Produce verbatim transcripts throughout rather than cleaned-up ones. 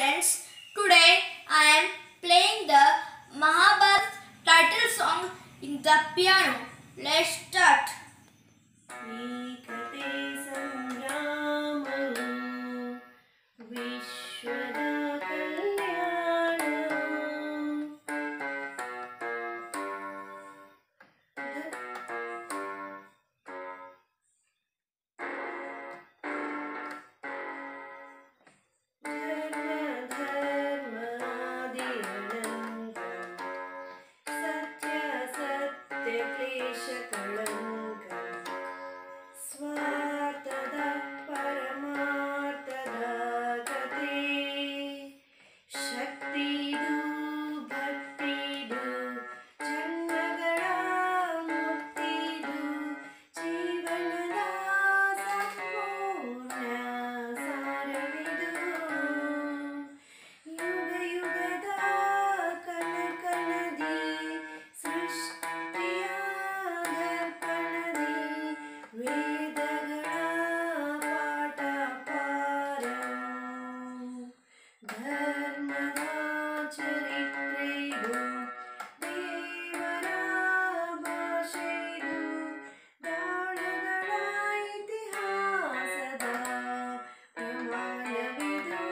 friends, today I am playing the Mahabharat title song in the piano. Let's start. kathe sangramavu vishwada kalyanam स्वार्थದ ಪರಮಾರ್ಥದ ಕಥೆ ಶಕ್ತಿದು ಭಕ್ತಿದು ಜನ್ಮಗಳ ಮುಕ್ತಿದು ಜೀವನದ ಸಂಪೂರ್ಣ ಸಾರವಿದು ಯುಗ ಯುಗದ ಕಣ ಕಣದಿ ಸೃಷ್ಟಿಯ ದರ್ಪಣದಿ ವೇದಗಳ ಪಾಠ ಪಾರ ಧರ್ಮದ ಚರಿತ್ರೆದು ದೇವರ ಭಾಷೆದು ದಾಳಗಳ ಇತಿಹಾಸದ ಪ್ರಮಾಣವಿದು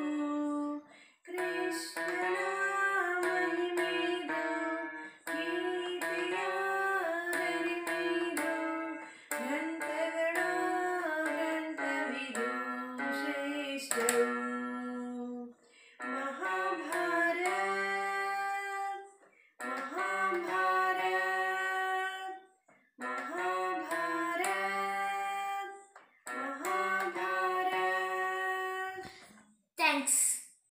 ಕೃಷ್ಣನ ಮಹಿಮೆದು ಗೀತೆಯ ಗರಿಮೆದು ಗ್ರಂಥಗಳ ಗ್ರಂಥವಿದು ಶ್ರೇಷ್ಠವು ಮಹಾಭಾರತ್ ಮಹಾಭಾರತ್ ಮಹಾಭಾರತ್ ಮಹಾಭಾರತ್ Thanks.